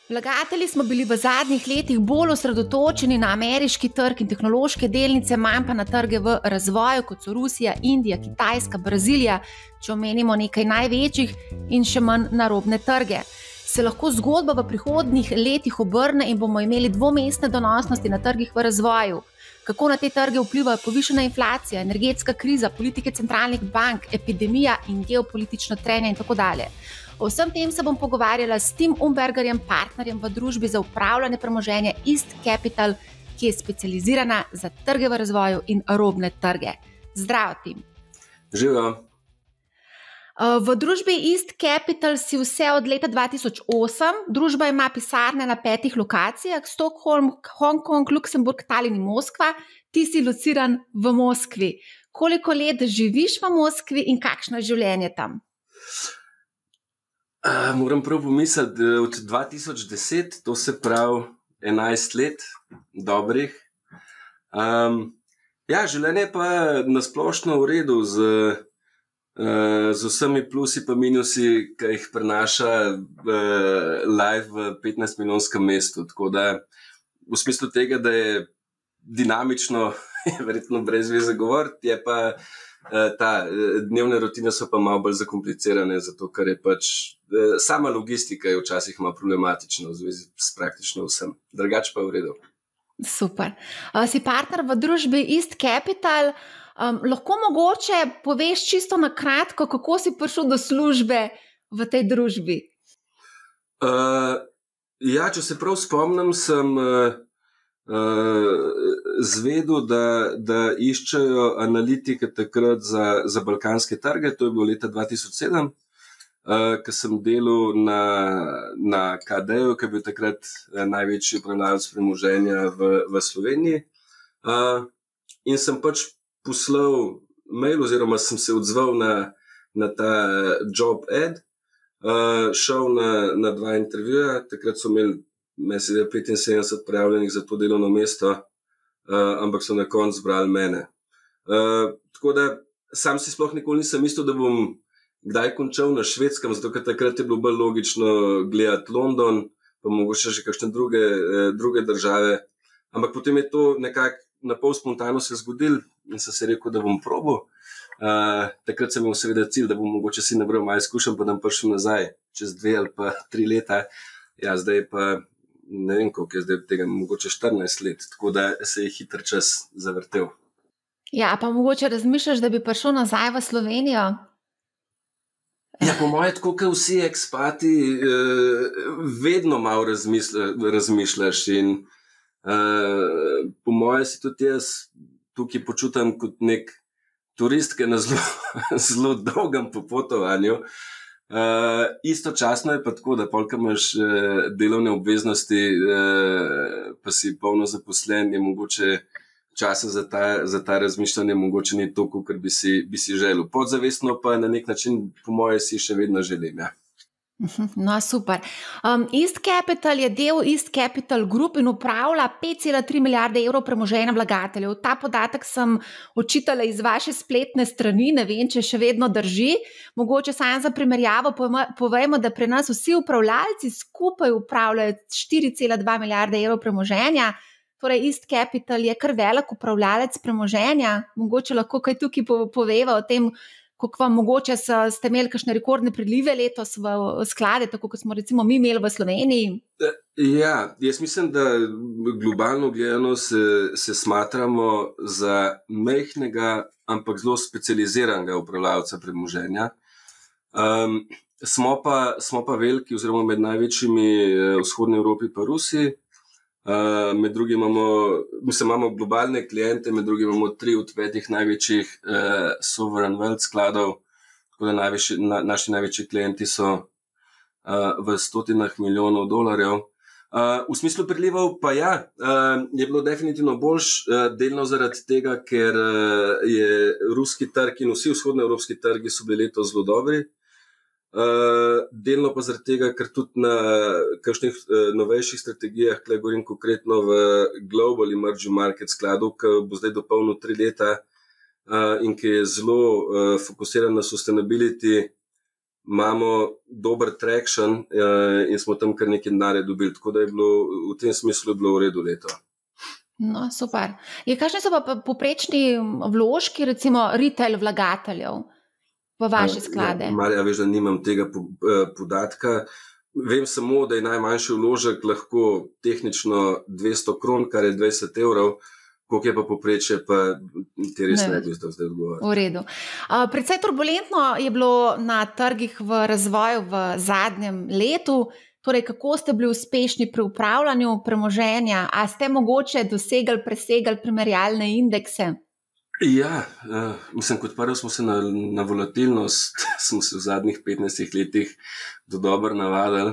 Vlagatelji smo bili v zadnjih letih bolj osredotočeni na ameriški trg in tehnološke delnice, manj pa na trge v razvoju, kot so Rusija, Indija, Kitajska, Brazilija, če omenimo nekaj največjih, in še manj na robne trge. Se lahko zgodba v prihodnjih letih obrne in bomo imeli dvomestne donosnosti na trgih v razvoju? Kako na te trge vpliva povišana inflacija, energetska kriza, politike centralnih bank, epidemija in geopolitično trenje in tako dalje? O vsem tem se bom pogovarjala s Tim Umbergerjem, partnerjem v družbi za upravljanje premoženja East Capital, ki je specializirana za trge v razvoju in robne trge. Zdravo, Tim. Živijo. V družbi East Capital si vse od leta 2008. Družba ima pisarne na 5 lokacijah: Stockholm, Hongkong, Luksemburg, Tallinn in Moskva. Ti si lociran v Moskvi. Koliko let živiš v Moskvi in kakšno je življenje tam? Moram prav pomisliti, od 2010, to se pravi 11 let dobrih. Življenje pa na splošno v redu z vsemi plusi pa minusi, ki jih prinaša live v 15-milijonskem mestu. Tako da v smislu tega, da je dinamično, je verjetno brez veze govoriti, je pa dnevne rutine so pa malo bolj zakomplicirane, zato ker je pač sama logistika je včasih malo problematična v zvezi s praktično vsem. Drugače pa je v redu. Super. Si partner v družbi East Capital. Lahko mogoče poveš čisto na kratko, kako si prišel do službe v tej družbi? Če se prav spomnim, sem zvedel, da iščejo analitike takrat za balkanske trge. To je bilo leta 2007, ko sem delal na KD-ju, ki je bil takrat največji upravljalec premoženja v Sloveniji. In sem pač poslal mail oziroma sem se odzval na ta job ad, šel na 2 intervjuja. Takrat so imeli 75 prijavljenih za to delovno mesto, ampak so na koncu zbrali mene. Tako da sam si sploh nikoli nisem mislil, da bom kdaj končal na Švedskem, zato ker takrat je bilo bolj logično gledati London, pa mogoče še kakšne druge države. Ampak potem je to nekako na pol spontano se zgodilo in sem se rekel, da bom probal. Takrat sem imel seveda cilj, da bom mogoče si nabral malo izkušenj, pa da bom prišel nazaj čez 2 ali pa 3 leta. Zdaj pa ne vem, koliko je zdaj tega, mogoče 14 let, tako da se je hiter čas zavrtel. Pa mogoče razmišljaš, da bi prišel nazaj v Slovenijo? Po moje, tako kot vsi ekspati, vedno malo razmišljaš in po moje si tudi jaz tukaj počutam kot nek turist, ki je na zelo dolgem popotovanju. Istočasno je pa tako, da polk imaš delovne obveznosti, pa si polno zaposlen, je mogoče časa za ta razmišljanje mogoče ni toliko, kar bi si želel. Podzavestno pa na nek način, po moje, si še vedno želim. No, super. East Capital je del East Capital Group in upravlja 5,3 milijarde evrov premoženja vlagateljev. Ta podatek sem očitala iz vaše spletne strani, ne vem, če še vedno drži. Mogoče samo za primerjavo povejmo, da pri nas vsi upravljalci skupaj upravljajo 4,2 milijarde evrov premoženja. Torej, East Capital je kar velik upravljalec premoženja. Mogoče lahko kaj tukaj poveva o tem, koliko vam mogoče ste imeli kakšne rekordne prilive letos v sklade, tako kot smo recimo mi imeli v Sloveniji? Jaz mislim, da globalno gledano se smatramo za majhnega, ampak zelo specializiranega upravljalca premoženja. Smo pa veliki oziroma med največjimi v vzhodni Evropi pa Rusiji. Med drugim imamo globalne kliente, med drugim imamo 3 od 5 največjih sovereign wealth skladov, tako da naši največji klienti so v stotinah milijonov dolarjev. V smislu prilivov pa je bilo definitivno boljš, delno zaradi tega, ker je ruski trg in vsi vzhodnoevropski trgi so bili letos zelo dobri. Delno pa zaradi tega, ker tudi na kakšnih novejših strategijah, tukaj govorim konkretno v Global Emerging Market skladu, ki bo zdaj dopolnil 3 leta in ki je zelo fokusiran na sustainability, imamo dober traction in smo tam kar nekaj denarja dobili. Tako da je bilo v tem smislu bilo v redu leto. No, super. Kakšni so pa poprečni vložki, recimo retail vlagateljev v vaše sklade? Marja, veš, da nimam tega podatka. Vem samo, da je najmanjši vložek lahko tehnično 200 kron, kar je 20 evrov. Koliko je pa poprečje, pa ti res ne bi zdaj odgovoril. V redu. Precej turbulentno je bilo na trgih v razvoju v zadnjem letu. Torej, kako ste bili uspešni pri upravljanju premoženja? A ste mogoče presegali primerjalne indekse? Ja, mislim, kot prvo smo se na volatilnost smo se v zadnjih 15 letih dobro navadili.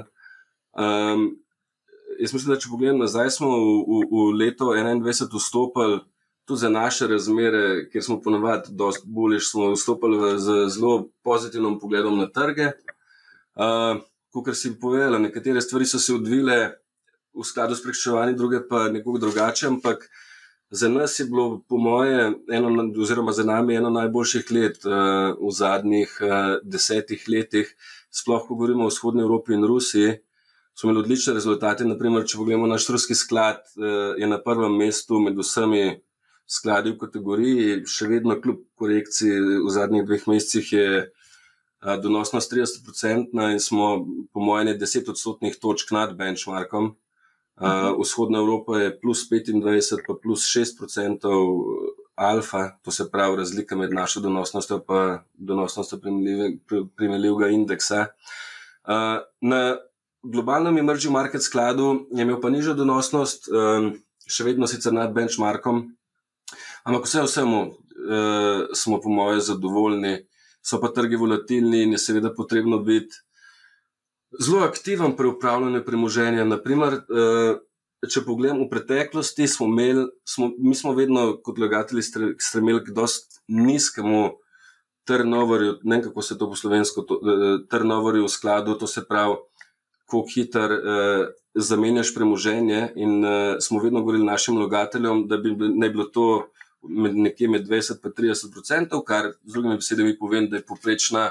Jaz mislim, da če pogledam nazaj, smo v leto 2021 vstopili tudi za naše razmere, kjer smo ponavadi dosti boljši, smo vstopili z zelo pozitivnim pogledom na trge. Kakor si povedala, nekatere stvari so se odvile v skladu s pričakovanji, druge pa nekoliko drugače, ampak za nas je bilo, po moje, oziroma za nami eno najboljših let v zadnjih 10 letih, sploh ko govorimo o vzhodni Evropi in Rusiji, smo imeli odlične rezultate. Naprimer, če pogledamo naš ruski sklad, je na prvem mestu med vsemi skladi v kategoriji, še vedno kljub korekciji v zadnjih 2 mesecih je donosnost 30% in smo po mojem 10% točk nad benchmarkom. Vzhodna Evropa je plus 25 pa plus 6% alfa, to se pravi razlika med našo donosnostjo pa donosnostjo primerljivega indeksa. Na globalnem emerging market skladu je imel pa nižjo donosnost, še vedno sicer nad benchmarkom, ampak vsemu smo po moje zadovoljni. So pa trgi volatilni in je seveda potrebno biti zelo aktiven pri upravljanju premoženja. Naprimer, če pogledam v preteklosti, mi smo vedno kot vlagatelji stremeli k dosti nizkemu turnoverju, ne vem kako se to po slovensko, turnoverju v skladu, to se pravi, koliko hiter zamenjaš premoženje in smo vedno govorili našim vlagateljem, da bi ne bilo to nekje med 20 pa 30%, kar z drugimi besedami povem, da je poprečno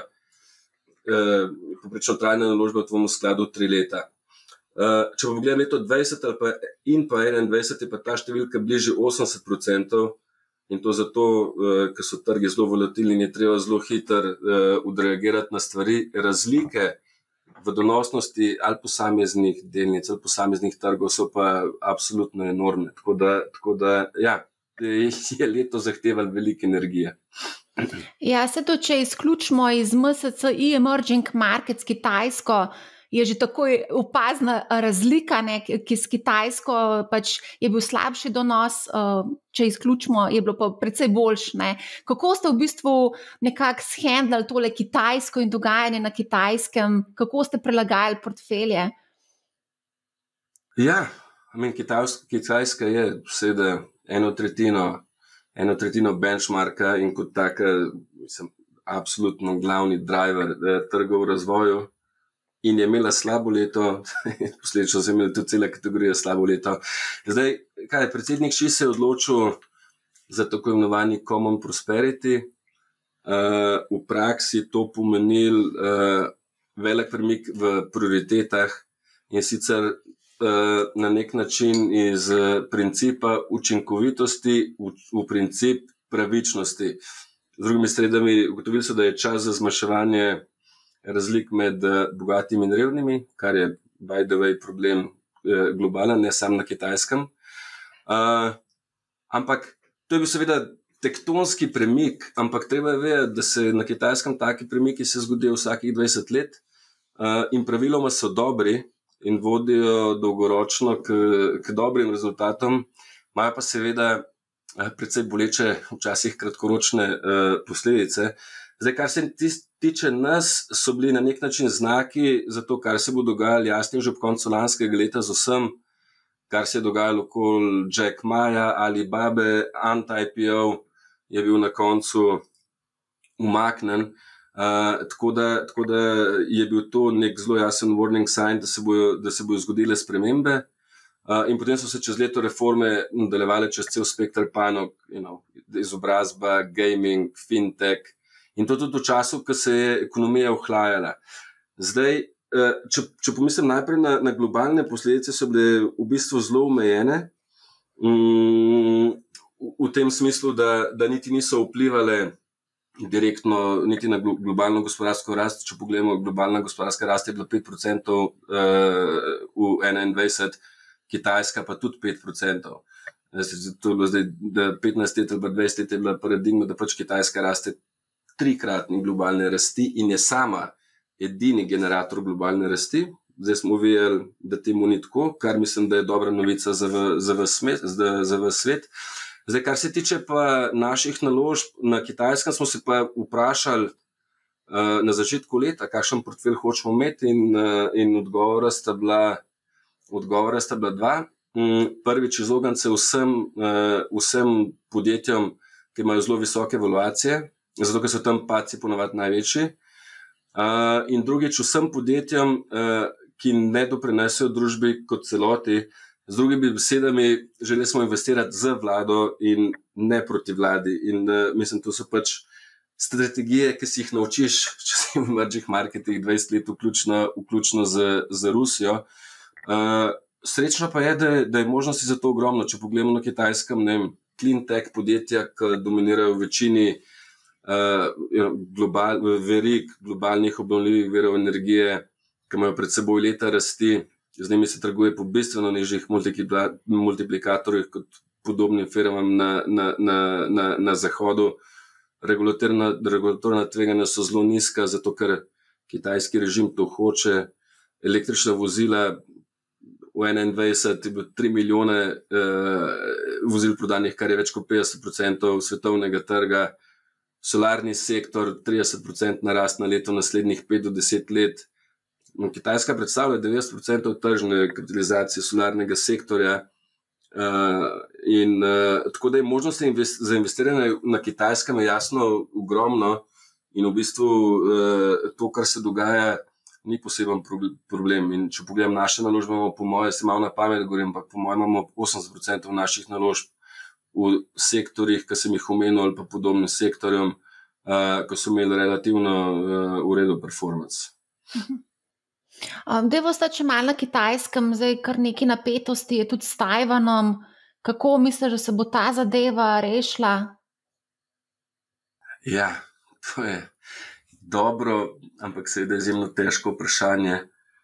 trajna naložba v tvojem skladu 3 leta. Če pa pogledam leto 20 in pa 21, je pa ta številka bliže 80% in to zato, ker so trgi zelo volatilni in je treba zelo hiter odreagirati na stvari. Razlike v donosnosti ali posameznih delnic ali posameznih trgov so pa absolutno enormne. Tako da ja, je leto zahtevalo veliko energije. Ja, se to, če izključimo iz MSCI Emerging Markets Kitajsko, je že takoj opazna razlika, ki s Kitajsko pač je bil slabši donos, če izključimo, je bilo pa precej boljši, ne. Kako ste v bistvu nekako shendlali tole Kitajsko in dogajanje na Kitajskem? Kako ste prilagajali portfelje? Ja, Kitajska je seveda eno tretjino benchmarka in kot taka, mislim, absolutno glavni driver trgov v razvoju in je imela slabo leto, posledično so imeli tudi cela kategorija slabo leto. Zdaj, predsednik Xi se je odločil za tako imenovani Common Prosperity. V praksi to pomenil velik premik v prioritetah in sicer na nek način iz principa učinkovitosti v princip pravičnosti. Z drugimi besedami, ugotovili so, da je čas za zmanjševanje razlik med bogatimi in revnimi, kar je by the way problem globalen, ne samo na Kitajskem. Ampak to je bil seveda tektonski premik, ampak treba je vedeti, da se na Kitajskem taki premiki se zgodijo vsakih 20 let in praviloma so dobri in vodijo dolgoročno k dobrim rezultatom, imajo pa seveda precej boleče, včasih kratkoročne posledice. Zdaj, kar se tiče nas, so bili na nek način znaki za to, kar se bo dogajalo jasno že ob koncu lanskega leta z vsem, kar se je dogajalo okoli Jack Maya, Alibabe, anti-IPO je bil na koncu umaknen. Tako da je bil to nek zelo jasen warning sign, da se bojo zgodile spremembe. In potem so se čez leto reforme nadaljevale čez cel spektr panog, izobrazba, gaming, fintech In to tudi v času, ko se je ekonomija ohlajala. Zdaj, če pomislim najprej na globalne posledice, so bile v bistvu zelo omejene, v tem smislu, da niti niso vplivale direktno niti na globalno gospodarsko rast. Če pogledamo, globalna gospodarska rast je bila 5% v 2021, Kitajska pa tudi 5%. To je bilo zdaj, da 15 let ali 20 let je bila paradigma, da pač Kitajska raste 3-kratni globalne rasti in je sama edini generator globalne rasti. Zdaj smo videli, da temu ni tako, kar mislim, da je dobra novica za svet. Zdaj, kar se tiče pa naših naložb na Kitajskem, smo se pa vprašali na začetku leta, kakšen portfelj hočemo imeti in odgovora sta bila dva. Prvič, izogniti se vsem podjetjem, ki imajo zelo visoke valuacije, zato ker so tam padci ponavadi največji. In drugič, vsem podjetjem, ki ne doprinesejo družbi kot celoti. Z drugimi besedami, želeli smo investirati z vlado in ne proti vladi. In mislim, to so pač strategije, ki si jih naučiš, če si v emerging marketih 20 let, vključno z Rusijo. Srečno pa je, da je možnosti za to ogromno. Če pogledamo na Kitajskem, ne vem, clean tech podjetja, ki dominirajo v večini verig globalnih obnovljivih virov energije, ki imajo pred seboj leta rasti. Z njimi se trguje po bistveno nižjih multiplikatorjih kot podobnim firmam na zahodu. Regulatorna tveganja so zelo nizka, zato ker kitajski režim to hoče. Električna vozila v 2021 je bilo 3 milijone vozil prodanih, kar je več kot 50% svetovnega trga. Solarni sektor 30% narast na leto naslednjih 5 do 10 let. Kitajska predstavlja 90% tržne kapitalizacije solarnega sektorja in tako da je možnost za investiranje na Kitajskem je jasno ogromno in v bistvu to, kar se dogaja, ni poseben problem. In če pogledam naše naložbe, imamo po moje, se malo na pamet govorim, ampak po moje imamo 80% naših naložb v sektorjih, ki sem jih omenil, ali pa podobnim sektorjem, ko so imeli relativno v redu performance. Dejvo sta, če malo na Kitajskem, zdaj kar nekaj napetosti je tudi s Tajvanom. Kako misliš, da se bo ta zadeva rešila? Ja, to je dobro, ampak seveda izjemno težko vprašanje.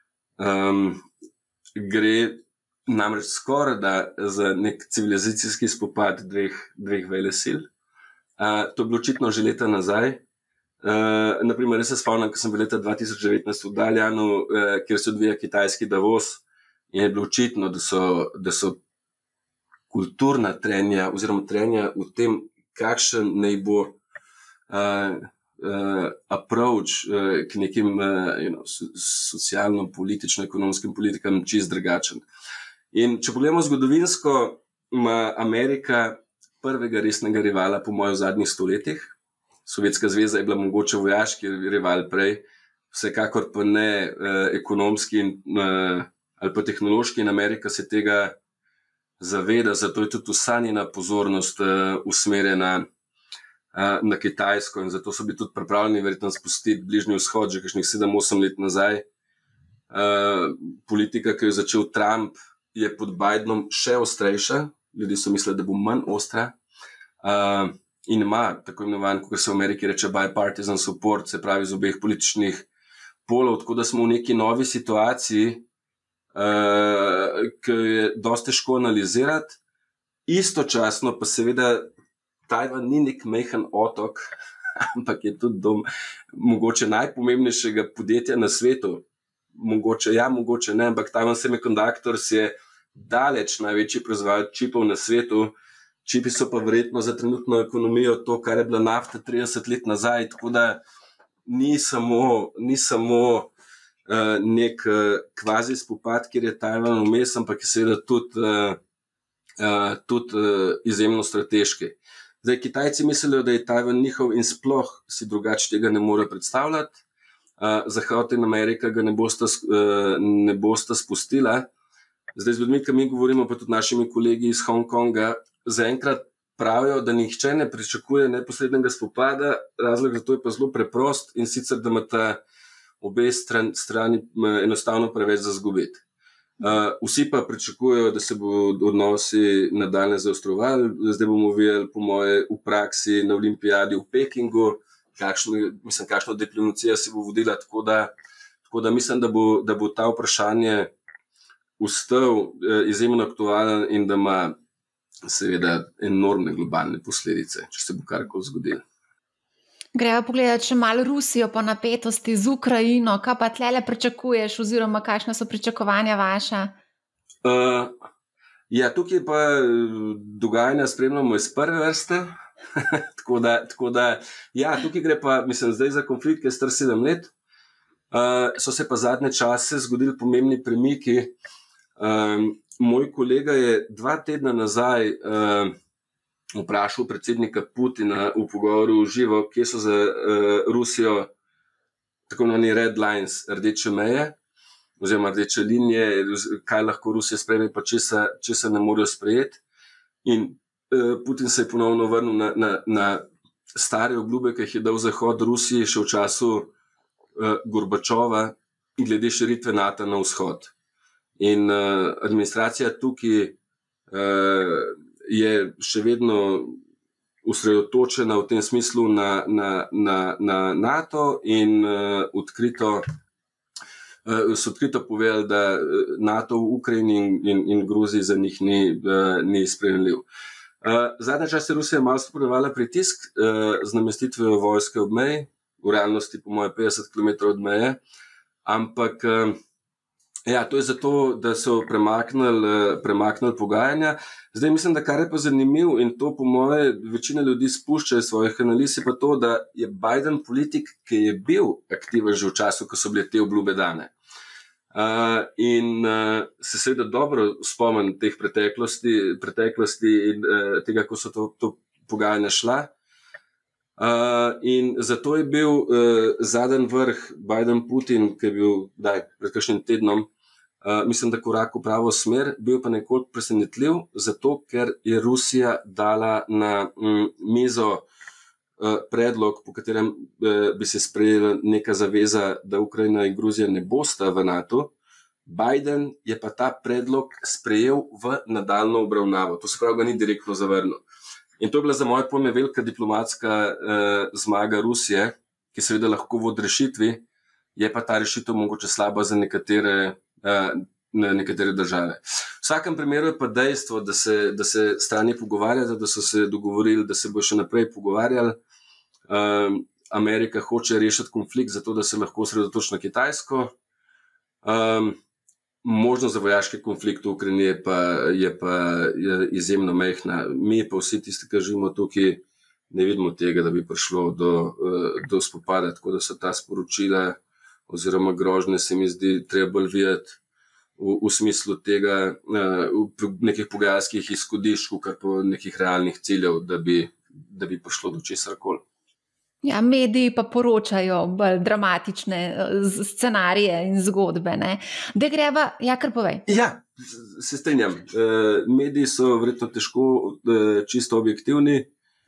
Gre namreč skoraj da za nek civilizacijski spopad dveh velesil. To je bilo očitno že leta nazaj. Naprimer, jaz se spomnim, ko sem bil leta 2019 v Daljanu, kjer se odvija kitajski Davos, in je bilo očitno, da so kulturna trenja oziroma trenja v tem, kakšen naj bo approach k nekim socialno-politično-ekonomskim politikam čist drugačen. In če pogledamo zgodovinsko, ima Amerika prvega resnega rivala po mojem v zadnjih stoletjih. Sovjetska zveza je bila mogoče vojaški rival prej, vsekakor pa ne ekonomski ali pa tehnološki, in Amerika se tega zaveda, zato je tudi vsa njena pozornost usmerjena na Kitajsko in zato so bili tudi pripravljeni verjetno spustiti Bližnji vzhod že kakšnih 7-8 let nazaj. Politika, ki jo je začel Trump, je pod Bidenom še ostrejša, ljudje so mislili, da bo manj ostra. In ima tako imenovan, kot se v Ameriki reče, bipartisan support, se pravi z obeh političnih polov, tako da smo v neki novi situaciji, ki je dosti težko analizirati. Istočasno pa seveda Tajvan ni nek majhen otok, ampak je tudi dom mogoče najpomembnejšega podjetja na svetu. Mogoče ne, ampak Taiwan Semiconductors je daleč največji proizvajalec čipov na svetu. Čipi so pa verjetno za trenutno ekonomijo to, kar je bila nafta 30 let nazaj, tako da ni samo nek kvazi spopad, kjer je Tajvan vmes, ampak je seveda tudi izjemno strateški. Zdaj, Kitajci mislijo, da je Tajvan njihov in sploh si drugače tega ne more predstavljati. Zahod in Amerika ga ne bosta spustila. Zdaj, z ljudmi, ki mi govorimo, pa tudi našimi kolegi iz Hongkonga, zaenkrat pravijo, da nihče ne pričakuje neposrednega spopada, razlog za to je pa zelo preprost in sicer, da imata obe strani enostavno preveč za zgubiti. Vsi pa pričakujejo, da se bodo odnosi nadaljne zaostrovali. Zdaj bomo videli, po moje, v praksi na olimpijadi v Pekingu, kakšno diplomacija se bo vodila, tako da mislim, da bo ta vprašanje ostal izjemno aktualen in da ima seveda enormne globalne posledice, če se bo karkoli zgodilo. Greva pogledati še malo Rusijo po napetosti z Ukrajino. Kaj pa tlele pričakuješ oziroma kakšna so pričakovanja vaša? Ja, tukaj pa dogajanja spremljamo iz prve vrste. tako da, ja, tukaj gre pa, mislim, zdaj za konflikt, ki je star 7 let. So se pa zadnje čase zgodili pomembni premiki. Moj kolega je 2 tedna nazaj vprašal predsednika Putina v pogovoru v živo, kje so za Rusijo tako imenovani red lines, rdeče meje, oziroma rdeče linije, kaj lahko Rusija sprejme, pa česa ne morejo sprejeti. In Putin se je ponovno vrnil na stare obljube, ki jih je dal Zahod Rusiji še v času Gorbačova glede širitve NATO na vzhod. In administracija tukaj je še vedno osredotočena v tem smislu na NATO in so odkrito povedali, da NATO v Ukrajini in Gruziji za njih ni sprejemljiv. Zadnja čas je Rusija malo spodbujevala pritisk z namestitvijo vojske ob meji, v realnosti po moje 50 km od meje, ampak ja, to je zato, da so premaknili pogajanja. Zdaj mislim, da kar je pa zanimiv in to po moje večina ljudi spušča iz svojih analiz, je pa to, da je Biden politik, ki je bil aktiven že v času, ko so bile te obljube dane. In se seveda dobro spomnim teh preteklosti in tega, ko so to pogajanja šla. In zato je bil zadnji vrh Biden-Putin, ki je bil pred kakšnim tednom, mislim, da korak v pravo smer, bil pa nekoliko presenetljiv, zato ker je Rusija dala na mizo predlog, po katerem bi se sprejela neka zaveza, da Ukrajina in Gruzija ne bosta v NATO. Biden je pa ta predlog sprejel v nadaljno obravnavo. To se pravi, ga ni direktno zavrnil. In to je bila za moje pojme velika diplomatska zmaga Rusije, ki seveda lahko vodi rešitvi, je pa ta rešitev mogoče slaba za nekatere države. V vsakem primeru je pa dejstvo, da se strani pogovarjata, da so se dogovorili, da se bo še naprej pogovarjali. Amerika hoče rešiti konflikt, zato da se lahko osredotoči na Kitajsko. Možnost za vojaški konflikt v Ukrajini je pa izjemno majhna. Mi pa vsi tisti, ki živimo tukaj, ne vidimo tega, da bi prišlo do spopada, tako da so ta sporočila oziroma grožnje se mi zdi treba bolj videti v smislu tega v nekih pogajalskih izhodišč, kar po nekih realnih ciljev, da bi prišlo do česarkoli. Ja, mediji pa poročajo bolj dramatične scenarije in zgodbe, ne? Da greva, ja, kar povej. Ja, se strinjam. Mediji so verjetno težko čisto objektivni,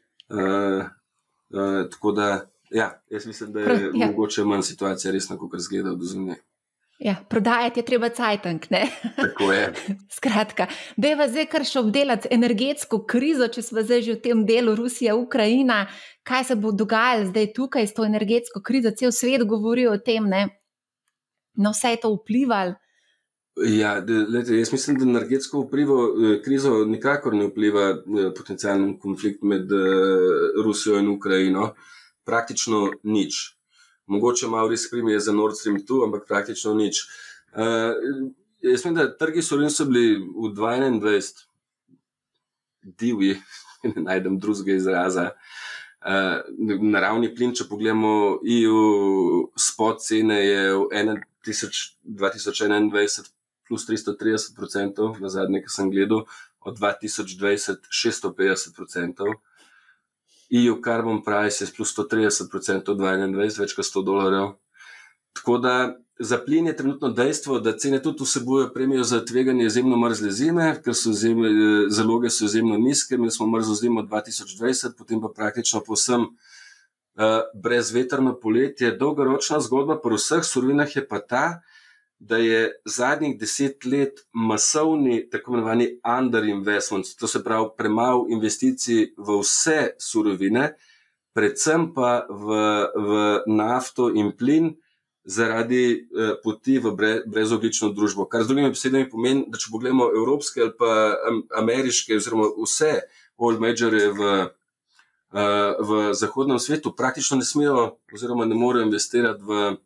tako da, ja, jaz mislim, da je mogoče manj situacija resna, kot zgleda od zunaj. Ja, prodajati je treba cajtank, ne? Tako je. Skratka, dajva zdaj kar še obdelati energetsko krizo, če smo zdaj že v tem delu Rusija, Ukrajina, kaj se bo dogajalo zdaj tukaj s to energetsko krizo, cel svet govori o tem, ne? Na vse je to vplivalo? Ja, jaz mislim, da energetsko krizo nikakor ne vpliva potencialni konflikt med Rusijo in Ukrajino. Praktično nič. Mogoče malo res prime za Nord Stream 2, ampak praktično nič. Jaz mislim, da trgi surovin so bili v 2021 divji, ne najdem drugega izraza. Naravni plin, če pogledamo EU, spot cene je v 2021 plus 330%, na zadnje, ki sem gledal, od 2020 650%. EU carbon price je plus 130% od 2021, več kot $100. Tako da za plin je trenutno dejstvo, da cene tudi vsebujejo premijo za tveganje izjemno mrzle zime, ker so zaloge so izjemno nizke. Mi smo mrzlo zimo 2020, potem pa praktično povsem brezvetrno poletje. Dolgoročna zgodba pri vseh surovinah je pa ta, da je zadnjih 10 let masovni, tako imenovani underinvestment, to se pravi premalo investicij v vse surovine, predvsem pa v nafto in plin, zaradi poti v brezogljično družbo. Kar z drugimi besedami pomeni, da če pogledamo evropske ali pa ameriške oziroma vse oil majorje v zahodnem svetu, praktično ne smejo oziroma ne morejo investirati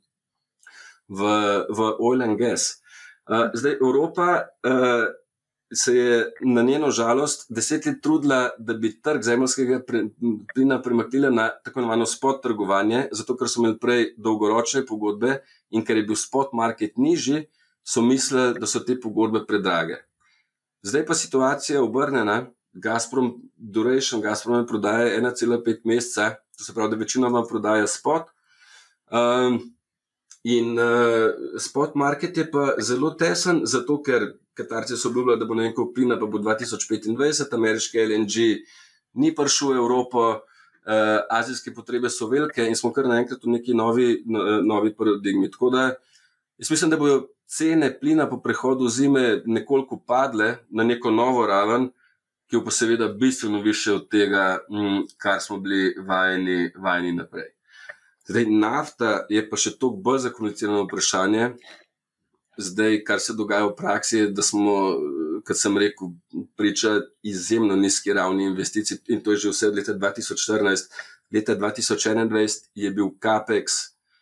v oil and gas. Zdaj, Evropa se je na njeno žalost 10 let trudila, da bi trg zemeljskega plina premaknila na tako imenovano spot trgovanje, zato ker so imeli prej dolgoročne pogodbe in ker je bil spot market nižji, so mislili, da so te pogodbe predrage. Zdaj pa situacija je obrnjena. Gazprom prodaja 1,5 meseca, to se pravi, da večinoma prodaja spot. In spot market je pa zelo tesen, zato ker Katarci so obljubljali, da bo ne vem koliko plina, pa bo 2025, ameriški LNG ni prišel v Evropo, azijske potrebe so velike in smo kar naenkrat v neki novi paradigmi. Tako da jaz mislim, da bojo cene plina po prehodu zime nekoliko padle na neko novo raven, ki bo pa seveda bistveno više od tega, kar smo bili vajeni naprej. Zdaj, nafta je pa še toliko bolj zakomplicirano vprašanje. Zdaj, kar se dogaja v praksi, je, da smo, kot sem rekel, priča izjemno nizki ravni investicij in to je že vse od leta 2014. Leta 2021 je bil CAPEX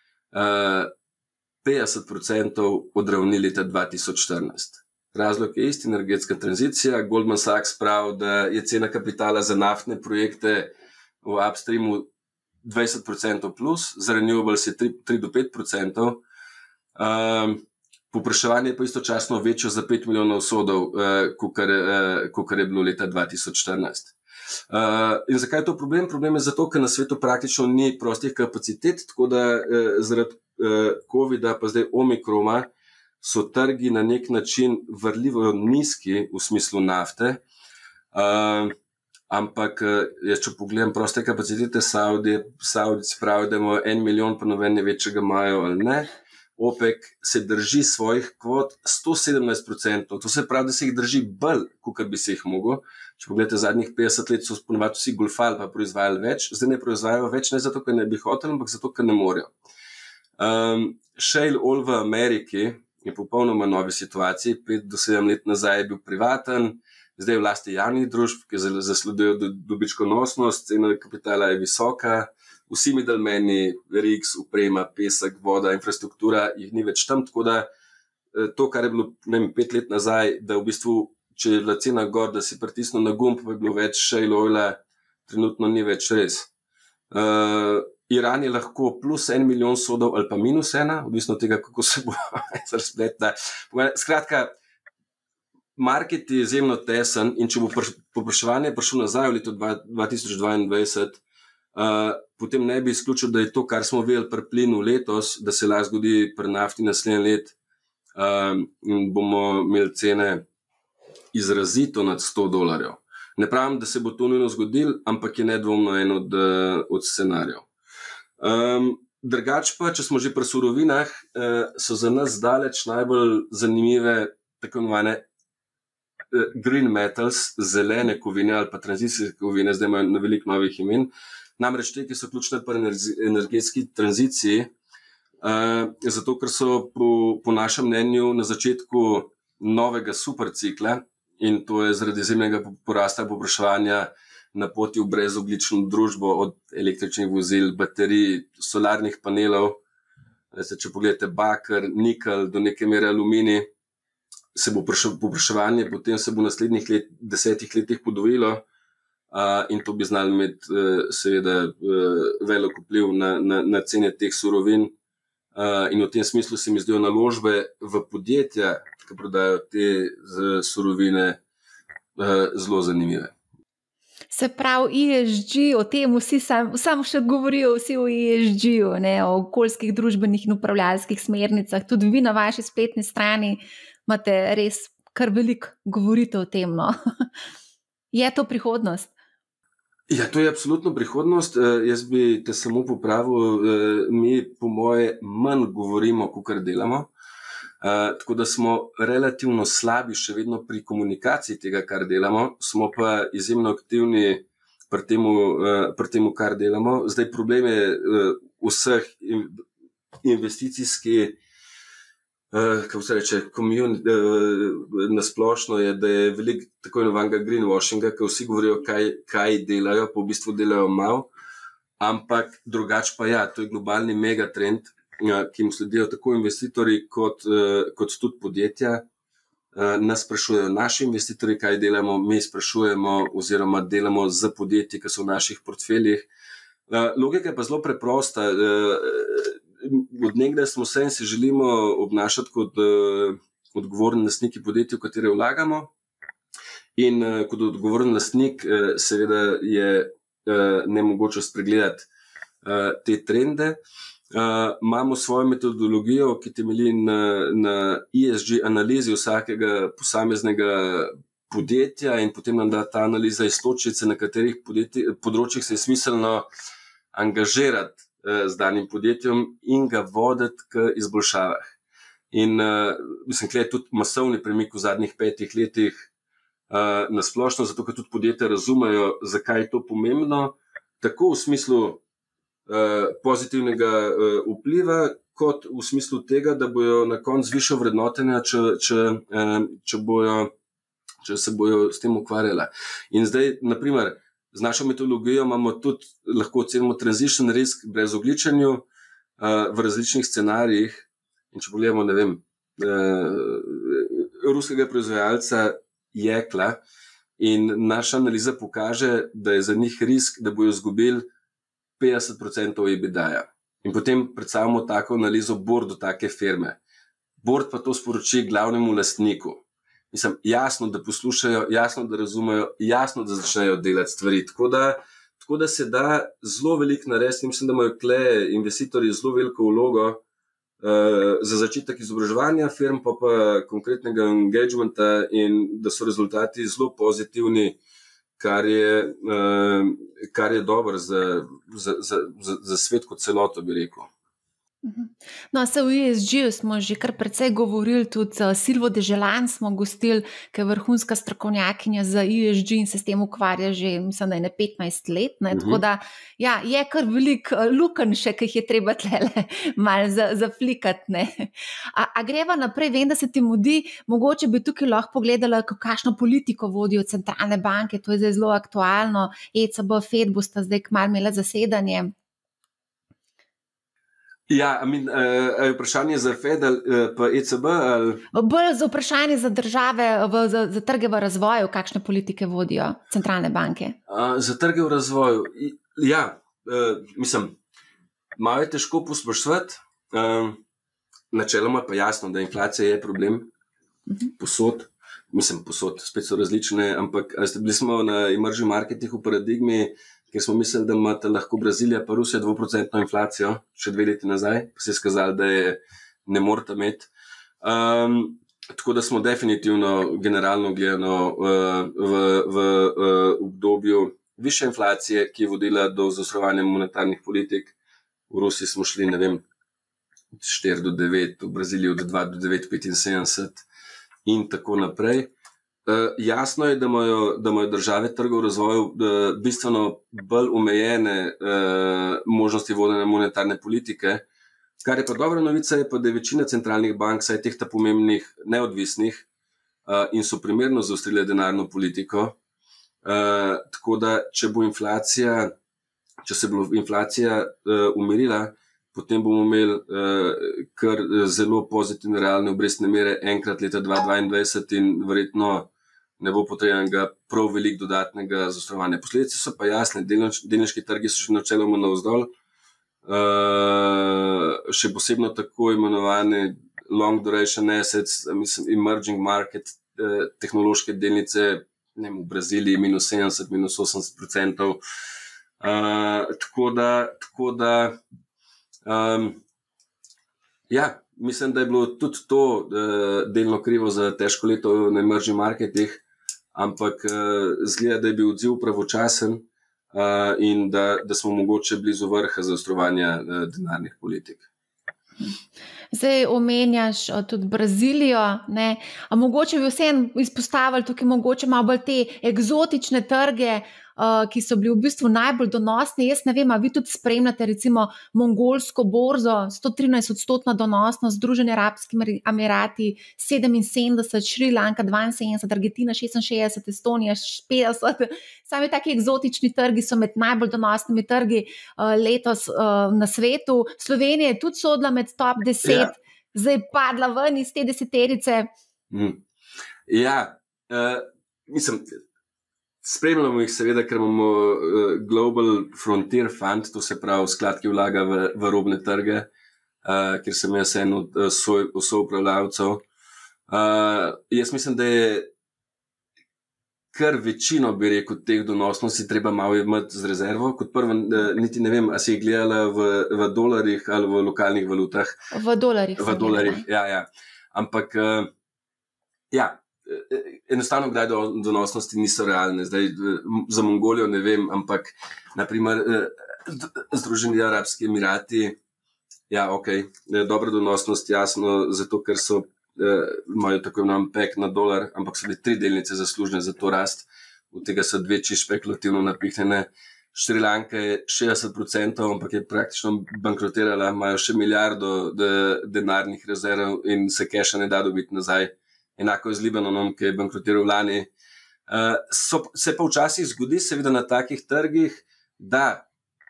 50% od ravni leta 2014. Razlog je isti, energetska tranzicija. Goldman Sachs pravi, da je cena kapitala za naftne projekte v upstreamu 20% plus, za renewables je 3 do 5%. Povpraševanje pa istočasno večjo za 5 milijonov sodov, kakor je bilo leta 2014. In zakaj je to problem? Problem je zato, ker na svetu praktično ni prostih kapacitet, tako da zaradi COVID-a pa zdaj omikroma so trgi na nek način vrljivo nizki v smislu nafte. Ampak jaz, če pogledam proste kapacitete, Saudijci pravijo, da imajo 1 milijon, pa noben ne ve, če ga imajo ali ne. OPEC se drži svojih kvot 117%, to se pravi, da se jih drži bolj, kot bi se jih mogel. Če pogledate, zadnjih 50 let so ponovadi vsi golfali pa proizvajali več, zdaj ne proizvajajo več, ne zato, ker ne bi hoteli, ampak zato, ker ne morejo. Shale oil v Ameriki je popolnoma novi situaciji, 5 do 7 let nazaj je bil privaten, zdaj je v lasti javnih družb, ki zasledujejo dobičkonosnost, cena kapitala je visoka, vsi middlemeni, rigs, oprema, pesek, voda, infrastruktura, jih ni več tam, tako da to, kar je bilo 5 let nazaj, da v bistvu, če je bila cena gor, da si pritisnil na gumb, pa je bilo več shale oila, trenutno ni več res. Iran je lahko plus 1 milijon sodov ali pa minus 1, odvisno od tega, kako se bo razpletla. Skratka, market je izjemno tesen in če bo povpraševanje prišlo nazaj v leto 2022, potem ne bi izključil, da je to, kar smo videli pri plinu letos, da se lahko zgodi pri nafti naslednje let in bomo imeli cene izrazito nad $100. Ne pravim, da se bo to nujno zgodilo, ampak je nedvomno en od scenarijev. Drugače pa, če smo že pri surovinah, so za nas daleč najbolj zanimive tako imenovane green metals, zelene kovine ali pa tranzicijske kovine, zdaj imajo na veliko novih imen. Namreč te, ki so ključne pri energetski tranziciji, zato ker so po našem mnenju na začetku novega supercikla in to je zaradi izjemnega porasta povpraševanja na poti v brezogljično družbo, od električnih vozil, baterij, solarnih panelov. Če pogledate baker, nikel, do neke mere aluminij, se bo povpraševanje, potem se bo v naslednjih 10 letih podvojilo in to bi znali imeti seveda velik vpliv na cene teh surovin. In v tem smislu se mi zdijo naložbe v podjetja, ki prodajo te surovine, zelo zanimive. Se pravi, ESG, o tem vsi samo še govorijo, vsi o ESG-ju, o okoljskih, družbenih in upravljalskih smernicah. Tudi vi na vaši spletni strani imate res kar veliko govorite o tem. No? Je to prihodnost? Ja, to je absolutno prihodnost. Jaz bi te samo popravil. Mi, po moje, manj govorimo, kot delamo. Tako da smo relativno slabi še vedno pri komunikaciji tega, kar delamo. Smo pa izjemno aktivni pri temu, kar delamo. Zdaj, problem je vseh investicijskih, kako se reče, nasplošno je, da je veliko tako imenovanega greenwashinga, ker vsi govorijo, kaj delajo, pa v bistvu delajo malo, ampak drugače pa ja, to je globalni megatrend, ki mu sledijo tako investitorji kot tudi podjetja. Nas sprašujejo naši investitorji, kaj delamo, mi sprašujemo oziroma delamo za podjetji, ki so v naših portfeljih. Logika je pa zelo preprosta. Od nekdaj smo se in se želimo obnašati kot odgovorni lastniki podjetij, v katere vlagamo. In kot odgovoren lastnik seveda je nemogoče spregledati te trende. Imamo svojo metodologijo, ki temelji na ESG analizi vsakega posameznega podjetja in potem nam da ta analiza iztočnice, na katerih področjih se je smiselno angažirati z danim podjetjem in ga voditi k izboljšavah. In mislim, da je tudi masovni premik v zadnjih 5 letih nasplošno, zato ker tudi podjetja razumejo, zakaj je to pomembno, tako v smislu pozitivnega vpliva, kot v smislu tega, da bojo na koncu višjo vrednotenja, če se bojo s tem ukvarjala. In zdaj, naprimer, z našo metodologijo imamo tudi, lahko ocenimo transition risk brez ogličenju v različnih scenarijih. In če pogledamo, ne vem, ruskega proizvajalca jekla in naša analiza pokaže, da je za njih risk, da bojo izgubili 50% EBITDA-ja. In potem predstavimo tako analizo boardu take firme. Board pa to sporoči glavnemu lastniku. Mislim, jasno, da poslušajo, jasno, da razumejo, jasno, da začnejo delati stvari. Tako da se da zelo veliko narediti. Mislim, da imajo tukaj investitorji zelo veliko vlogo za začetek izobraževanja firm, pa konkretnega engagementa in da so rezultati zelo pozitivni, kar je dobro za svet kot celoto, bi rekel. No, se v ESG-ju smo že kar precej govorili, tudi Silvo Deželan smo gostili, ki je vrhunska strokovnjakinja za ESG in se s tem ukvarja že, mislim, da je 15 let. Tako da, ja, je kar veliko lukenj še, ki jih je treba tlele malo zaflikati. A greva naprej, vem, da se ti mudi, mogoče bi tukaj lahko pogledala, kakšno politiko vodijo centralne banke, to je zdaj zelo aktualno, ECB, FED bosta zdaj kmalu imela zasedanje. Ja, je vprašanje za FED pa ECB? Bolj za vprašanje za države, za trge v razvoju, kakšne politike vodijo centralne banke? Za trge v razvoju, ja, mislim, malo je težko posploševati. Načeloma pa jasno, da inflacija je problem posod. Mislim, posod, spet so različne, ampak bili smo na emerging marketih v paradigmi, ker smo mislili, da imate lahko Brazilija pa Rusija 2% inflacijo, še 2 leti nazaj, pa se je skazalo, da je ne morate imeti. Tako da smo definitivno generalno gledano v obdobju više inflacije, ki je vodila do zaostrovanja monetarnih politik. V Rusiji smo šli, ne vem, 4 do 9, v Braziliji od 2 do 9,75 in tako naprej. Jasno je, da imajo države trgov v razvoju bistveno bolj omejene možnosti vodenja monetarne politike. Kar je pa dobra novica, je pa, da je večina centralnih bank, saj teh ta pomembnih, neodvisnih in so primerno zaostrile denarno politiko. Tako da, če se bo inflacija umirila, potem bomo imeli kar zelo pozitivne realne obrestne mere enkrat leta 2022 in verjetno ne bo potrebnega prav veliko dodatnega zaostrovanja. Posledice so pa jasne, delniški trgi so še načeloma navzdol, še posebno tako imenovane long duration assets, mislim, emerging market, tehnološke delnice, v Braziliji -70, -80%. Tako da ja, mislim, da je bilo tudi to delno krivo za težko leto na emerging marketih, ampak zgleda, da je bil odziv pravočasen in da smo mogoče blizu vrha zaostrovanja denarnih politik. Zdaj omenjaš tudi Brazilijo, ne? A mogoče bi vseeno izpostavili tukaj mogoče malo bolj te eksotične trge, ki so bili v bistvu najbolj donosni. Jaz ne vem, a vi tudi spremljate recimo mongolsko borzo, 113% donosnost, Združeni arabski emirati 77, Šrilanka 72, Argentina 66, Estonija 50. Sami taki eksotični trgi so med najbolj donosnimi trgi letos na svetu. Slovenija je tudi sodila med top 10, zdaj padla ven iz te deseterice. Ja, mislim, spremljamo jih seveda, ker imamo Global Frontier Fund, to se pravi sklad, ki vlaga v robne trge, kjer sem jaz en od soupravljavcev. Jaz mislim, da je kar večino, bi rekel, teh donosnosti treba malo imeti z rezervo. Kot prvo, niti ne vem, a si jih gledala v dolarjih ali v lokalnih valutah. V dolarjih. V dolarjih, ja. Ampak, ja, enostavno kdaj donosnosti niso realne. Zdaj, za Mongolijo ne vem, ampak naprimer Združeni arabski emirati, ja, ok, dobra donosnost, jasno, zato ker imajo tako imenovan pek na dolar, ampak so bile 3 delnice zaslužne za to rast, od tega so 2 čisto špekulativno napihnjene. Šrilanka je 60%, ampak je praktično bankrotirala, imajo še milijardo denarnih rezerv in se keša ne da dobiti nazaj. Enako je z Libanonom, ki je bankrotiral lani. Se pa včasih zgodi, seveda na takih trgih, da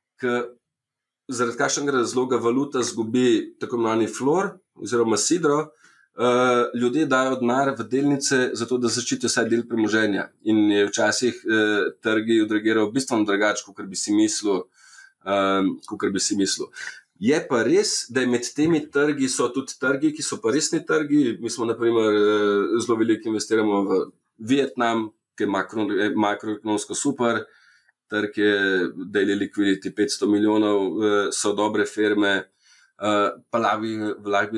zaradi kakšnega razloga valuta zgubi tako imenovani flor oziroma sidro, ljudje dajo denar v delnice, zato da zaščitijo vsaj del premoženja. In je včasih trgi odreagiral bistveno drugače, kot bi si mislil. Je pa res, da med temi trgi so tudi trgi, ki so pa resni trgi. Mi smo, naprimer, zelo veliko investiramo v Vietnam, ki je makroekonomsko super, trg je daily liquidity 500 milijonov, so dobre firme, pa lahko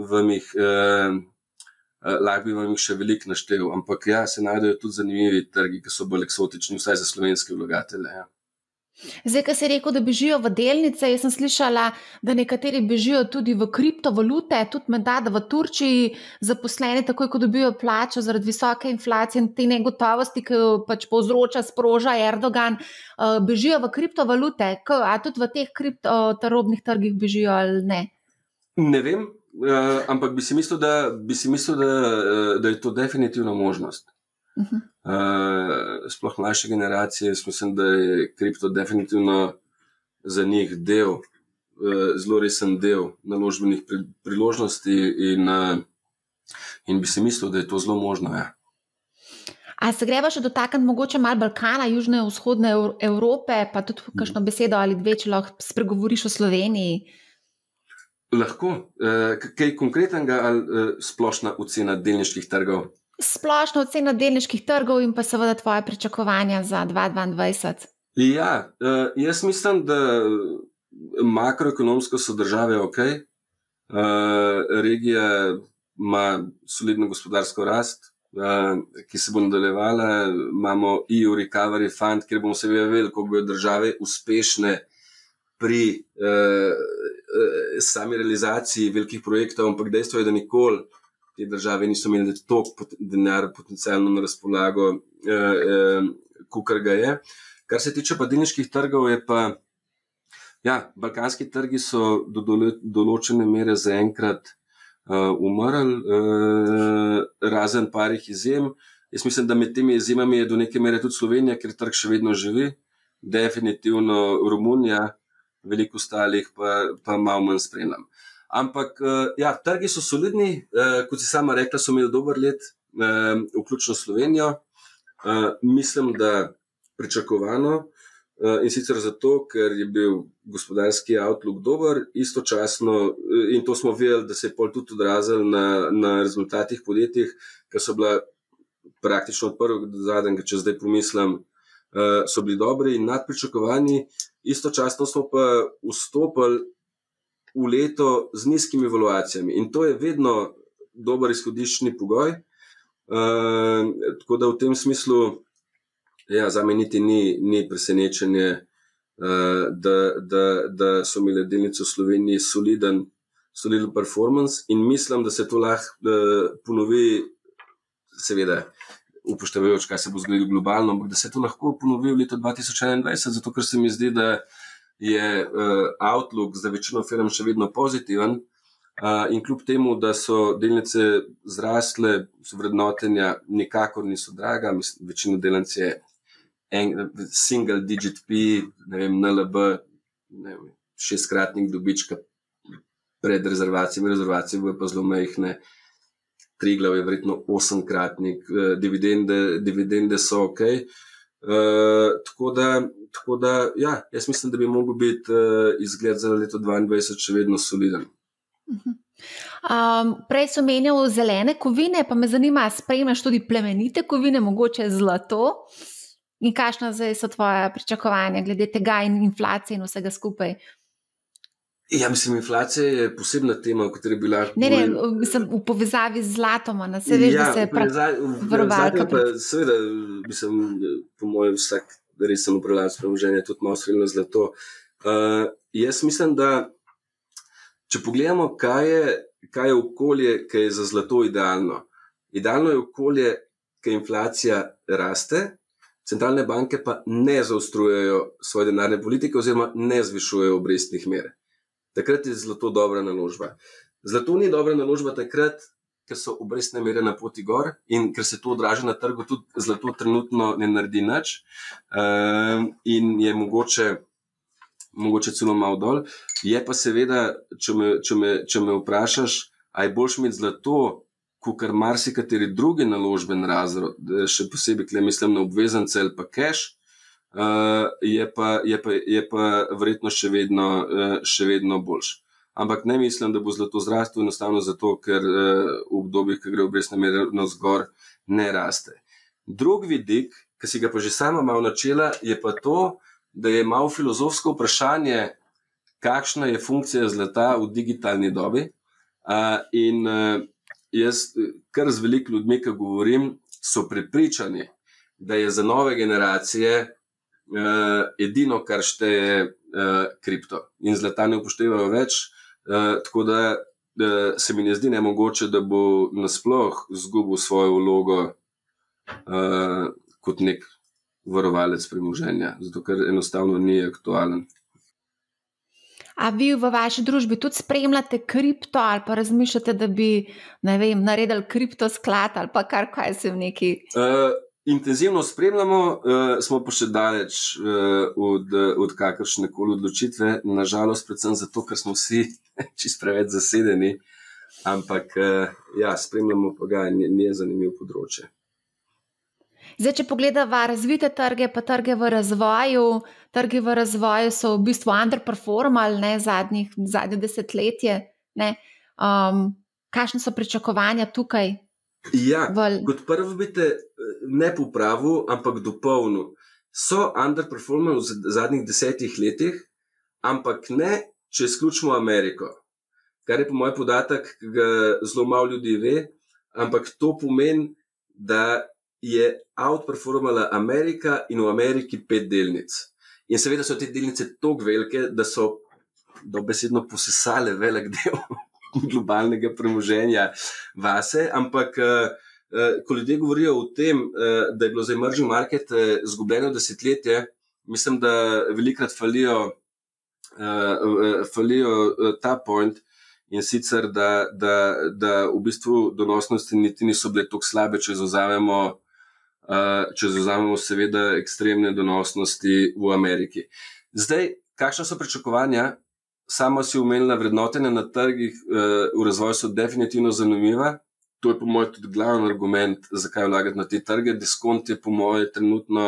bi vam jih še veliko naštel, ampak ja, se najdejo tudi zanimivi trgi, ki so bolj eksotični, vsaj za slovenske vlagatelje. Ja. Zdaj, ko si rekel, da bežijo v delnice, jaz sem slišala, da nekateri bežijo tudi v kriptovalute, tudi menda, da v Turčiji zaposleni takoj, ko dobijo plačo zaradi visoke inflacije in te negotovosti, ki jo pač povzroča, sproža Erdogan, bežijo v kriptovalute. A tudi v teh kriptorobnih trgih bežijo ali ne? Ne vem, ampak bi si mislil, da je to definitivno možnost. Sploh mlajše generacije, mislim, da je kripto definitivno za njih zelo resen del naložbenih priložnosti in bi si mislil, da je to zelo možno. Ja. A se greva še dotakniti mogoče malo Balkana, južne, vzhodne Evrope, pa tudi kakšno besedo ali dve, če lahko spregovoriš o Sloveniji? Lahko. Kaj konkretnega ali splošna ocena delniških trgov? Splošna ocena delniških trgov in pa seveda tvoje pričakovanja za 2022. Ja, jaz mislim, da makroekonomsko so države ok. Regija ima solidno gospodarsko rast, ki se bo nadaljevala. Imamo EU Recovery Fund, kjer bomo seveda vedeli, koliko bodo države uspešne pri sami realizaciji velikih projektov, ampak dejstvo je, da nikoli te države niso imeli toliko denar potencialno na razpolago, kakor ga je. Kar se tiče pa delniških trgov, je pa, ja, balkanski trgi so do določene mere zaenkrat umrli, razen parih izjem. Jaz mislim, da med temi izjemami je do neke mere tudi Slovenija, ker trg še vedno živi. Definitivno Romunija, veliko ostalih pa malo manj spremljam. Ampak, ja, trgi so solidni, kot si sama rekla, so imeli dober let, vključno Slovenijo. Mislim, da pričakovano, in sicer zato, ker je bil gospodarski outlook dober, istočasno, in to smo videli, da se je pol tudi odrazilo na rezultatih podjetij, ker so bila praktično od prvega do zadnjega, če zdaj pomislim, so bili dobri in nad pričakovanji. Istočasno smo pa vstopili v leto z nizkimi evaluacijami in to je vedno dober izhodiščni pogoj. Tako da v tem smislu, za me niti ni presenečenje, da so imeli delnice v Sloveniji soliden performance in mislim, da se to lahko ponovi, seveda upoštevajoč, kaj se bo zgodilo globalno, ampak da se to lahko ponovi v letu 2021, zato ker se mi zdi, da je outlook za večino firm še vedno pozitiven in kljub temu, da so delnice zrastle, so vrednotenja nikakor niso draga, mislim, večino delnic je single digit P, ne vem, NLB, 6-kratnik dobička pred rezervacijami bo pa zelo majhne, Triglav je verjetno 8-kratnik, dividende so ok. Tako da, jaz mislim, da bi mogel biti izgled za leto 2022 še vedno soliden. Prej so menjal zelene kovine, pa me zanima, spremljaš tudi plemenite kovine, mogoče zlato? In kakšna zdaj so tvoja pričakovanja glede tega in inflacije in vsega skupaj? Ja, mislim, inflacija je posebna tema, o kateri bi lahko... Ne, mislim, v povezavi z zlatom, se veš, da se varovalka... Seveda, mislim, po mojem vsak resen upravljalec premoženja tudi malo spremlja zlato. Jaz mislim, da če pogledamo, kaj je okolje, ki je za zlato idealno. Idealno je okolje, ki inflacija raste, centralne banke pa ne zaostrujejo svoje denarne politike oziroma ne zvišujejo obrestnih mer. Takrat je zlato dobra naložba. Zlato ni dobra naložba takrat, ker so obrestne mere na poti gor in ker se to odraža na trgu, tudi zlato trenutno ne naredi nič in je mogoče celo malo dol. Je pa seveda, če me vprašaš, a je boljše imeti zlato, kakor marsikateri drugi naložben razred, še posebej, kle mislim na obvezance ali pa cash, je pa verjetno še vedno boljš. Ampak ne mislim, da bo zlato zrastel enostavno zato, ker v obdobjih, ki gre obrestne mere navzgor, ne raste. Drug vidik, ki si ga pa že sama malo načela, je pa to, da je malo filozofsko vprašanje, kakšna je funkcija zlata v digitalni dobi. In jaz kar z veliko ljudmi, ki govorim, so prepričani, da je za nove generacije edino, kar šteje kripto. In zlata ne upoštevajo več, tako da se mi ne zdi nemogoče, da bo nasploh izgubil svojo vlogo kot nek varovalec premoženja, zato ker enostavno ni aktualen. A vi v vaši družbi tudi spremljate kripto ali pa razmišljate, da bi, ne vem, naredili kriptosklad ali pa kaj se v neki... Intenzivno spremljamo, smo pa še daleč od kakršne koli odločitve, nažalost predvsem zato, ker smo vsi čisto preveč zasedeni, ampak spremljamo pa ga, ni zanimivo področje. Zdaj, če pogledava razvite trge, pa trge v razvoju so v bistvu underperformali zadnje desetletje. Kakšne so pričakovanja tukaj? Ja, kot prvo bi te ne popravil, ampak dopolnil. So underperformali v zadnjih 10 letih, ampak ne, če izključimo Ameriko. Kar je po moj podatek, ki ga zelo malo ljudi ve, ampak to pomeni, da je outperformala Amerika in v Ameriki 5 delnic. In seveda so te delnice toliko velike, da so dobesedno posesale velik del globalnega premoženja vase, ampak ko ljudje govorijo o tem, da je bilo za emerging market izgubljeno desetletje, mislim, da velikrat falijo ta point in sicer, da v bistvu donosnosti niti niso bile toliko slabe, če zavzamemo seveda ekstremne donosnosti v Ameriki. Zdaj, kakšna so pričakovanja? Sama si omenila vrednotenja na trgih v razvoju so definitivno zanimiva. To je po mojem tudi glavni argument, zakaj vlagati na te trge. Diskont je po mojem trenutno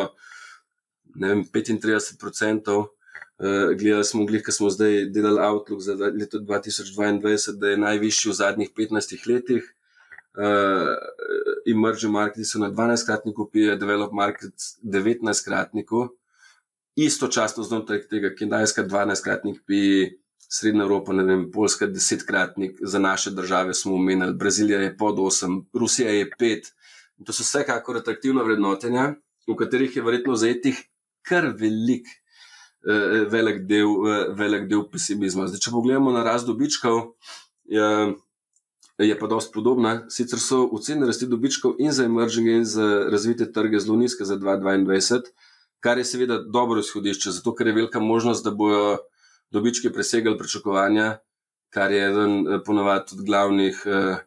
35%. Gledali smo glih, ko smo zdaj delali outlook za leto 2022, da je najvišji v zadnjih 15 letih. emerging marketi so na 12-kratniku PE, developed markets 19-kratniku, istočasno znotraj tega Kitajska 12-kratnik PE, Srednja Evropa, ne vem, Poljska 10-kratnik, za naše države smo omenili, Brazilija je pod 8, Rusija je 5. In to so vsekakor atraktivna vrednotenja, v katerih je verjetno zajetih kar velik del pesimizma. Zdaj, če pogledamo na rast dobičkov, je pa dosti podobna. Sicer so ocene rasti dobičkov in za emerging in za razvite trge zelo nizke za 2022, kar je seveda dobro izhodišče, zato ker je velika možnost, da bojo dobički presegali pričakovanja, kar je eden ponovadi tudi glavnih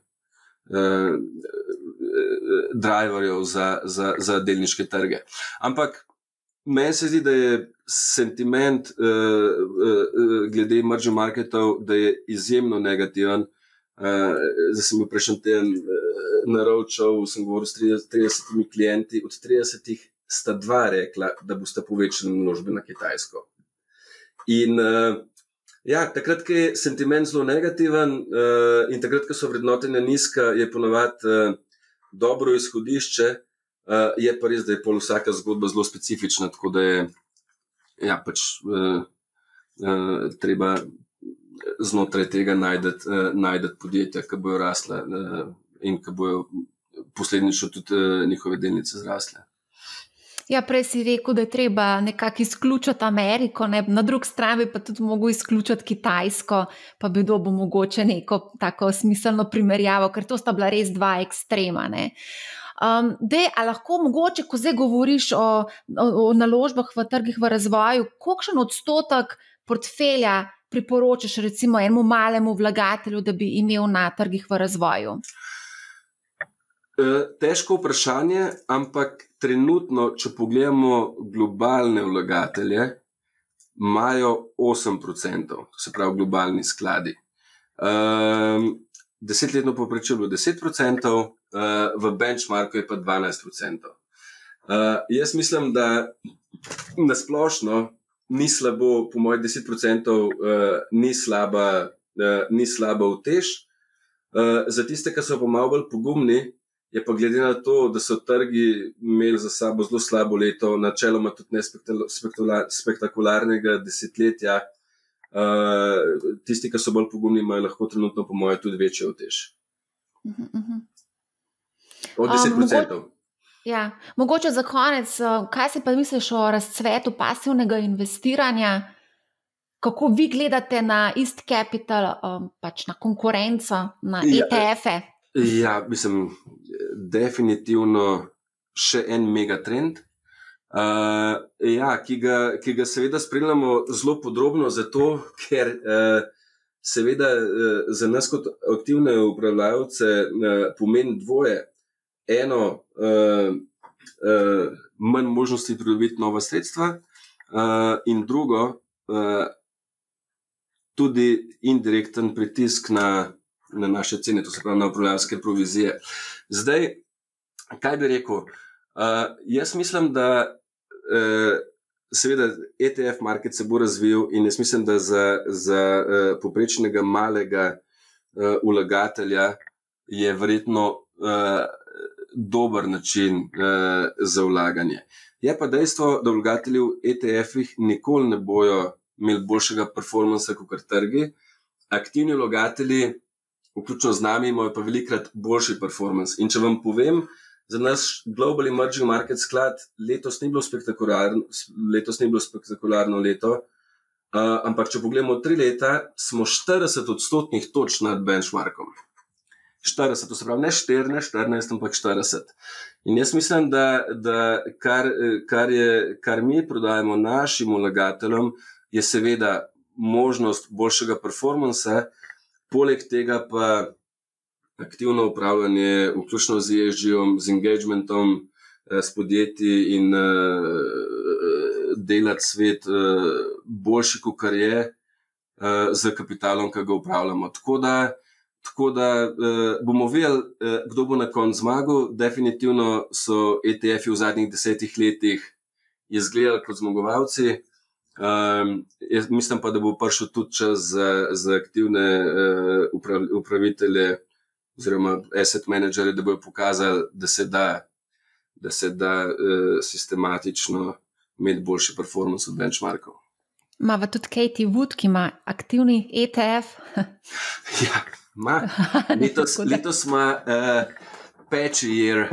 driverjev za delniške trge. Ampak meni se zdi, da je sentiment glede emerging marketov, da je izjemno negativen. Zdaj sem bil prejšnji teden na roadshow, sem govoril s 30 klienti, od 30 sta 2 rekla, da boste povečali naložbe na Kitajsko. In takrat, ko je sentiment zelo negativen in takrat, ko so vrednotenja nizka, je ponovadi dobro izhodišče, je pa res, da je pol vsaka zgodba zelo specifična, tako da je treba znotraj tega najdeti podjetja, ki bojo rasle in ki bojo posledično tudi njihove delnice zrasle. Ja, prej si rekel, da je treba nekako izključiti Ameriko, ne? Na drugi strani pa tudi mogo izključiti Kitajsko, pa bi dobil mogoče neko tako smiselno primerjavo, ker to sta bila res 2 ekstrema, ne? A lahko mogoče, ko zdaj govoriš o naložbah v trgih v razvoju, kolikšen odstotek portfelja priporočaš recimo enemu malemu vlagatelju, da bi imel na trgih v razvoju? Težko vprašanje, ampak trenutno, če pogledamo globalne vlagatelje, imajo 8%, se pravi globalni skladi. 10-letno povprečje je bilo 10%, v benchmarku je pa 12%. Jaz mislim, da nasplošno ni slabo, po mojih 10% ni slaba utež. Za tiste, ki so pa malo bolj pogumni, je pa glede na to, da so trgi imeli za sabo zelo slabo leto, načeloma tudi ne spektakularnega desetletja, tisti, ki so bolj pogumni, imajo lahko trenutno po moje tudi večjo utež. Od 10%. Mogoče za konec, kaj si pa misliš o razcvetu pasivnega investiranja? Kako vi gledate na East Capital, pač na konkurenco, na ETF-e? Ja, mislim, definitivno še en megatrend, ki ga seveda spremljamo zelo podrobno, zato ker seveda za nas kot aktivne upravljavce pomeni dvoje. Eno, manj možnosti pridobiti nova sredstva, in drugo, tudi indirekten pritisk na naše cene, to se pravi na upravljalske provizije. Zdaj, kaj bi rekel? Jaz mislim, da seveda ETF market se bo razvil in jaz mislim, da za povprečnega malega vlagatelja je verjetno dober način za vlaganje. Je pa dejstvo, da vlagatelji v ETF-ih nikoli ne bojo imeli boljšega performansa kot trgi. Aktivni vlagatelji, vključno z nami, imajo pa velikrat boljši performance. In če vam povem, za naš Global Emerging Market sklad letos ni bilo spektakularno leto, ampak če pogledamo 3 leta, smo 40% točk nad benchmarkom. 40, to se pravi ne 14, ampak 40. In jaz mislim, da kar mi prodajemo našim vlagateljem, je seveda možnost boljšega performansa, poleg tega pa aktivno upravljanje, vključno z ESG-om, z engagementom, s podjetji in delati svet boljši, kot je, z kapitalom, ki ga upravljamo. Tako da bomo videli, kdo bo na koncu zmagal. Definitivno so ETF-i v zadnjih 10 letih izgledali kot zmagovalci. Jaz mislim pa, da bo prišel tudi čas za aktivne upravitelje oziroma asset managerje, da bojo pokazali, da se da sistematično imeti boljši performance od benchmarkov. Mava tudi Katie Wood, ki ima aktivni ETF. Ja, letos ima patchy year.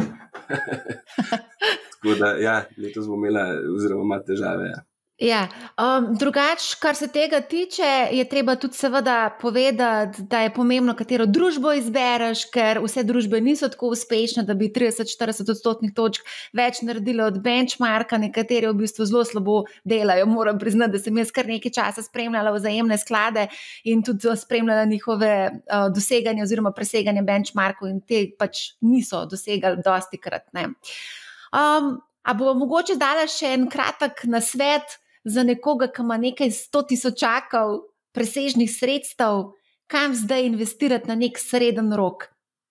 Tako da, ja, letos bo imela oziroma ima težave, ja. Ja, drugače, kar se tega tiče, je treba tudi seveda povedati, da je pomembno, katero družbo izbereš, ker vse družbe niso tako uspešne, da bi 30-40% točk več naredile od benchmarka, nekateri v bistvu zelo slabo delajo. Moram priznati, da sem jaz kar nekaj časa spremljala vzajemne sklade in tudi spremljala njihove doseganje oziroma preseganje benchmarkov in te pač niso dosegali dostikrat, ne. A bo mogoče dala še en kratek nasvet za nekoga, ki ima nekaj 100.000 presežnih sredstev, kam zdaj investirati na nek sreden rok?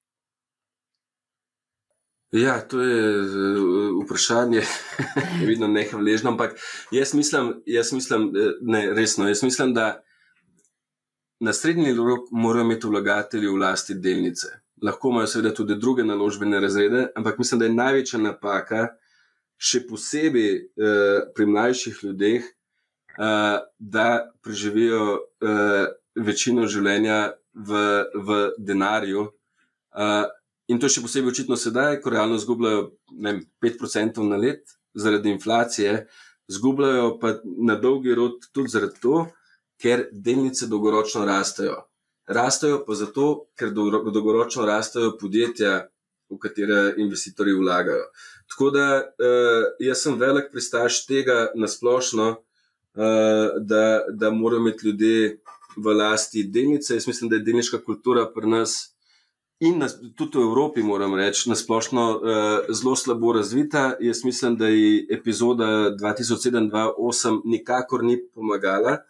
Ja, to je vprašanje, vidno nehvaležno, ampak jaz mislim, ne, resno, jaz mislim, da na srednji rok morajo imeti vlagatelji v lasti delnice. Lahko imajo seveda tudi druge naložbene razrede, ampak mislim, da je največja napaka, še posebej pri mlajših ljudeh, da preživijo večino življenja v denarju. In to še posebej očitno sedaj, ko realno zgubljajo 5% na let zaradi inflacije, zgubljajo pa na dolgi rok tudi zaradi to, ker delnice dolgoročno rastejo. Rastejo pa zato, ker dolgoročno rastejo podjetja, v katere investitorji vlagajo. Tako da jaz sem velik pristaš tega nasplošno, da morajo imeti ljudje v lasti delnice. Jaz mislim, da je delniška kultura pri nas in tudi v Evropi, moram reči, nasplošno zelo slabo razvita. Jaz mislim, da je epizoda 2007-2008 nikakor ni pomagala.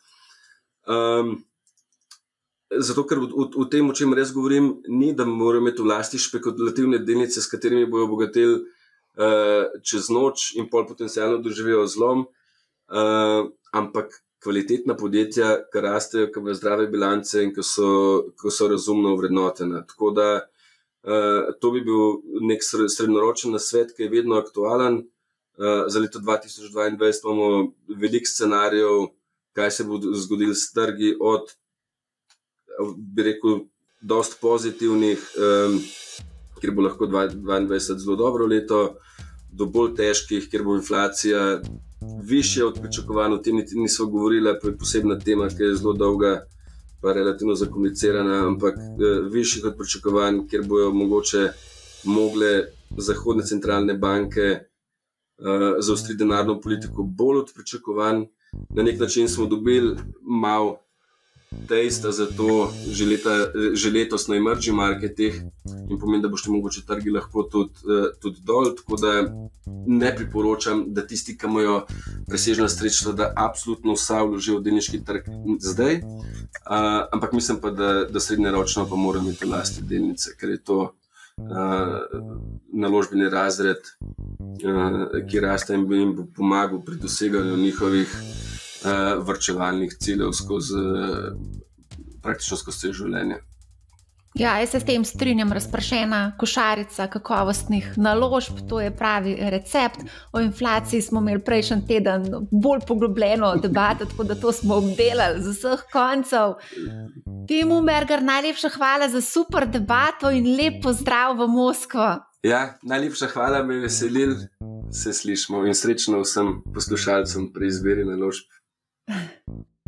Zato, ker v tem, o čem res govorim, ni, da morajo imeti v lasti špekulativne delnice, s katerimi bojo obogatili čez noč in pol potencialno doživijo zlom, ampak kvalitetna podjetja, ki rastejo, ki imajo zdrave bilance in ki so razumno ovrednotena. Tako da to bi bil nek srednjeročen nasvet, ki je vedno aktualen. Za leto 2022 imamo veliko scenarijev, kaj se bo zgodilo s trgi, od bi rekel, dost pozitivnih, kjer bo lahko 2022 zelo dobro leto, do bolj težkih, kjer bo inflacija višja od pričakovanj. O tem nismo govorili, pa je posebna tema, ki je zelo dolga pa relativno zakomplicirana, ampak višjih od pričakovanj, kjer bojo mogoče mogle zahodne centralne banke zaostriti denarno politiko bolj od pričakovanj. Na nek način smo dobili malo testa za to že letos na emerging marketih in pomeni, da bošte mogoče trgi lahko tudi dol, tako da ne priporočam, da tisti, ki imajo presežna sredstva, da absolutno vsa vložijo v delniški trg zdaj, ampak mislim pa, da srednjeročno pa morajo imeti v lasti delnice, ker je to naložbeni razred, ki raste in bi jim pomagal pri doseganju njihovih varčevalnih ciljev praktično skozi življenje. Ja, jaz se s tem strinjam, razpršena košarica kakovostnih naložb, to je pravi recept. O inflaciji smo imeli prejšnji teden bolj poglobljeno debato, tako da to smo obdelali z vseh koncev. Tim Umberger, najlepša hvala za super debato in lep pozdrav v Moskvo. Ja, najlepša hvala, me veselil, se slišimo in srečno vsem poslušalcem pri izbiri naložb.